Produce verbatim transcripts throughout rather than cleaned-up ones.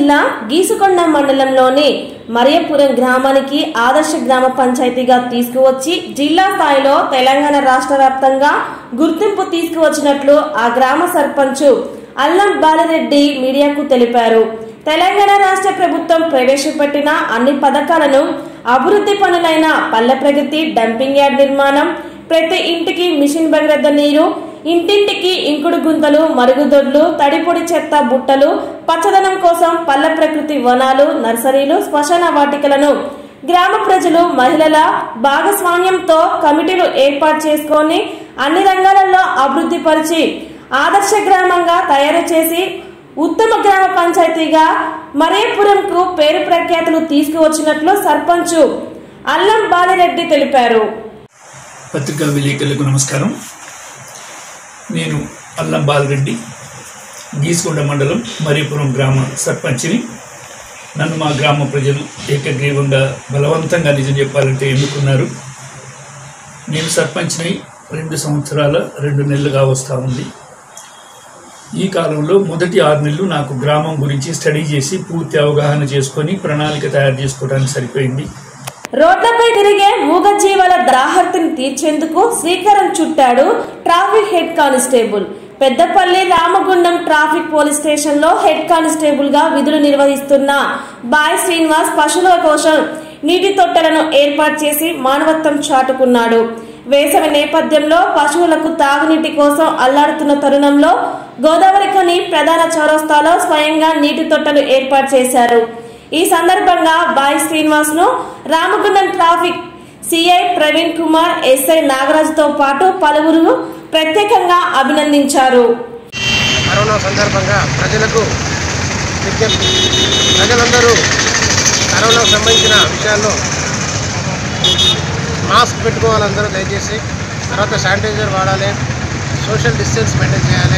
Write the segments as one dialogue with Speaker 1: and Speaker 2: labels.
Speaker 1: జిల్లా గీసుకొండ మండలంలోని మరియపురం గ్రామానికి ఆదర్శ గ్రామ పంచాయతీగా తీసుకువచ్చి జిల్లా స్థాయిలో తెలంగాణ రాష్ట్ర వ్యాప్తంగా గుర్తింపు తీసుకువచ్చినట్లు ఆ గ్రామ సర్పంచ్ అల్లం బాలరెడ్డి మీడియాకు తెలిపారు. తెలంగాణ రాష్ట్ర ప్రభుత్వం ప్రవేశపెట్టిన అన్ని పథకాలను, అభివృద్ధి పనులైన పల్లె ప్రగతి, డంపింగ్ యార్డ్ నిర్మాణం, ప్రతి ఇంటికి మిషన్ భగీరథ నీరు, ఇంటింటికి ఇంకుడు గుంతలు, మరుగుదొడ్లు, తడిపొడి చెత్త బుట్టలు, పచ్చదనం కోసం పల్లె ప్రకృతి వనాలు, నర్సరీలు, శ్మశాన వాటికలను గ్రామ ప్రజలు, మహిళల భాగస్వామ్యంతో కమిటీలు ఏర్పాటు చేసుకొని అన్ని రంగాలలో అభివృద్ధి పరిచి ఆదర్శ గ్రామంగా తయారు చేసి ఉత్తమ గ్రామ పంచాయతీగా మరియపురంకు పేరు ప్రఖ్యాతులు తీసుకువచ్చినట్లు సర్పంచ్ అల్లం బాలరెడ్డి తెలిపారు.
Speaker 2: పత్రికా విలేకరులకు నమస్కారం. నేను అల్లం బాలరెడ్డి, గీసుకొండ మండలం మరియపురం గ్రామ సర్పంచ్ని. నన్ను మా గ్రామ ప్రజలు ఏకగ్రీవంగా బలవంతంగా నిజం చెప్పాలంటే ఎన్నుకున్నారు. నేను సర్పంచ్ని రెండు సంవత్సరాల రెండు నెలలుగా వస్తూ ఉంది. ఈ కాలంలో మొదటి ఆరు నెలలు నాకు గ్రామం గురించి స్టడీ చేసి పూర్తి అవగాహన చేసుకొని ప్రణాళిక తయారు చేసుకోవడానికి సరిపోయింది.
Speaker 1: రోడ్లపై తిరిగే మూగజీవాల దాహర్తిని తీర్చేందుకు శ్రీకారం చుట్టాడు traffic head constable. Peddapalli Ramagundam traffic police station లో హెడ్ కానిస్టేబుల్ గా విధులు నిర్వహిస్తున్న బాయ్ శ్రీనివాస్ పశువుల కోసం నీటి తొట్టెలను ఏర్పాటు చేసి మానవత్వం చాటుకున్నాడు. వేసవి నేపథ్యంలో పశువులకు తాగునీటి కోసం అల్లాడుతున్న తరుణంలో గోదావరి ఖని ప్రధాన చౌరస్తాలో స్వయంగా నీటి తొట్టెలు ఏర్పాటు చేశారు. ఈ సందర్భంగా బాయ్ శ్రీనివాస్ ను Ramagundam traffic CI Praveen Kumar, SI నాగరాజుతో పాటు పలువురు ప్రత్యేకంగా అభినందించారు.
Speaker 3: కరోనా సందర్భంగా ప్రజలకు విజ్ఞప్తి, ప్రజలందరూ కరోనాకు సంబంధించిన విషయాల్లో మాస్క్ పెట్టుకోవాలందరూ దయచేసి. తర్వాత శానిటైజర్ వాడాలి, సోషల్ డిస్టెన్స్ మెయింటైన్ చేయాలి.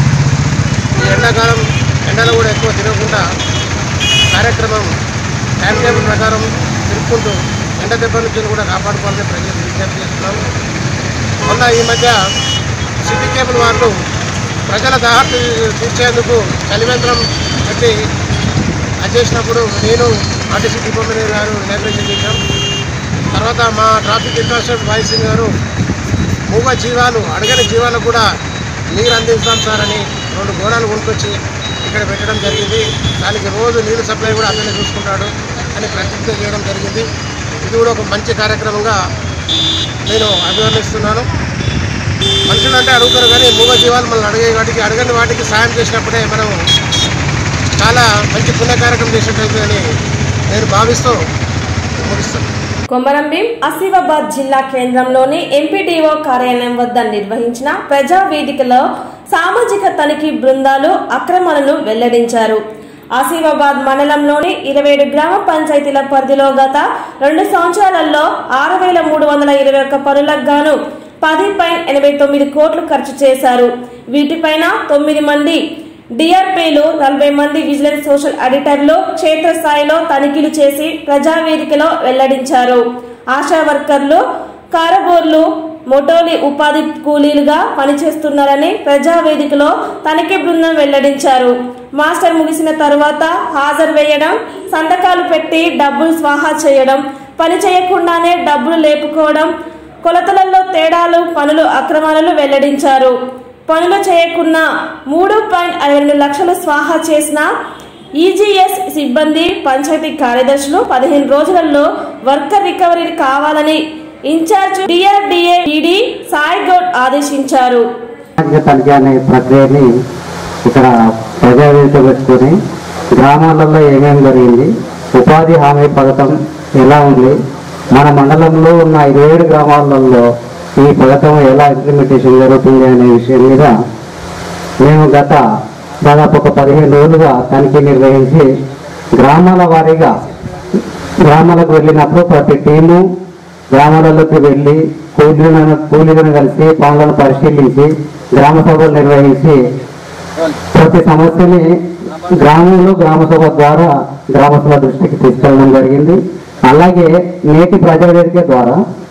Speaker 3: ఈ ఎండాకాలం ఎండలు కూడా ఎక్కువ తిరగకుండా కార్యక్రమం టైం టేబుల్ ప్రకారం తిరుక్కుంటూ ఎండ దెబ్బ నుంచి కూడా కాపాడుకోవాలని ప్రజలకు విజ్ఞప్తి చేస్తున్నాము. మొన్న ఈ మధ్య సిటీ కేబుల్ వాళ్ళు ప్రజల దాహర్తి తీర్చేందుకు చలివేంద్రం పెట్టి అది చేసినప్పుడు నేను ఆర్టీసీ డిపో మేనేజర్ గారు ఇనాగ్రేషన్ చేశాం. తర్వాత మా ట్రాఫిక్ ఇన్స్పెక్టర్ బాయ్ సింగ్ గారు మూగ జీవాలు, అడగని జీవాలకు కూడా నీరు అందిస్తాం సార్ అని రెండు గోళాలు కొనుక్కొచ్చి ఇక్కడ పెట్టడం జరిగింది. దానికి రోజు నీరు సప్లై కూడా అతనే చూసుకుంటాడు అని ప్రతిజ్ఞ చేయడం జరిగింది. ఇది కూడా ఒక మంచి కార్యక్రమంగా నేను అభివర్ణిస్తున్నాను. మనుషులు అంటే అడుగుతారు కానీ మూగ జీవాలు మనల్ని అడిగే వాటికి, అడగని వాటికి సాయం చేసినప్పుడే మనం చాలా మంచి పుణ్య కార్యక్రమం చేసినట్లయితే నేను భావిస్తూ ముగిస్తాను.
Speaker 1: కొమరంభీం ఆసిఫాబాద్ జిల్లా కేంద్రంలోని ఎంపీడీఓ కార్యాలయం వద్ద నిర్వహించిన ప్రజా వేదికలో సామాజిక తనిఖీ బృందాలు అక్రమాలను వెల్లడించారు. ఆసిఫాబాద్ మండలంలోని ఇరవై ఏడు గ్రామ పంచాయతీల పరిధిలో గత రెండు సంవత్సరాలలో ఆరు వేల మూడు వందల ఇరవై ఒక్క పనులకు గాను పది పాయింట్ ఎనభై తొమ్మిది కోట్లు ఖర్చు చేశారు. వీటిపైన తొమ్మిది మంది డిఆర్పీలు, నలభై మంది విజిలెన్స్ సోషల్ ఆడిటర్లు క్షేత్రస్థాయిలో తనిఖీలు చేసి ప్రజావేదికలో వెల్లడించారు. ఆశా వర్కర్లు, కారబోర్లు, మొటోలి ఉపాధి కూలీలుగా పనిచేస్తున్నారని ప్రజావేదికలో తనిఖీ బృందం వెల్లడించారు. మాస్టర్ ముగిసిన తరువాత హాజరు వేయడం, సంతకాలు పెట్టి డబ్బులు స్వాహా చేయడం, పని చేయకుండానే డబ్బులు లేపుకోవడం, కొలతలలో తేడాలు, పనులు అక్రమాలను వెల్లడించారు. పనులు చేయకున్న మూడు పాయింట్ అరవై రెండు లక్షలు స్వాహా చేసిన ఈజీఎస్ సిబ్బంది, పంచాయతీ కార్యదర్శులు పదిహేను రోజులలో వర్కర్ రికవరీ కావాలని in-charge DRDA ED Sai Goud ఆదేశించారు.
Speaker 4: అనే ప్రక్రియని ఇక్కడ ప్రజావేదిక పెట్టుకుని గ్రామాలలో ఏమేమి జరిగింది, ఉపాధి హామీ పథకం ఎలా ఉంది, మన మండలంలో ఉన్న ఇరవై ఏడు గ్రామాలలో ఈ పథకం ఎలా ఇంప్లిమెంటేషన్ జరుగుతుంది అనే విషయం మీద మేము గత దాదాపు ఒక పదిహేను రోజులుగా తనిఖీ నిర్వహించి గ్రామాల వారీగా గ్రామాలకు వెళ్ళినప్పుడు ప్రతి టీము గ్రామాలలోకి వెళ్ళి కూలీలను కూలీలను కలిసి పనులను పరిశీలించి గ్రామ సభలు నిర్వహించి ప్రతి సమస్యని గ్రామంలో గ్రామ సభ ద్వారా గ్రామ సభ దృష్టికి తీసుకెళ్ళడం జరిగింది. అలాగే నేటి ప్రజావేదిక ద్వారా